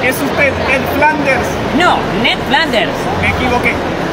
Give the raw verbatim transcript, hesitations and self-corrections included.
Es usted Ed Flanders. No, Ned Flanders. Me equivoqué.